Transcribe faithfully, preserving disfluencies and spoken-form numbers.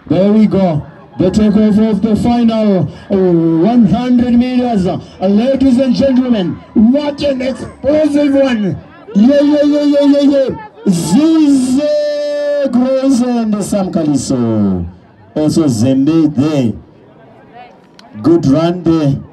There we go. The takeoff of the final one hundred meters. Ladies and gentlemen, what an explosive one. Yeah, yeah, yeah, yeah, yeah, yeah. Zuze Grace and Sam Kaliso. Also Zembe there. Good run there.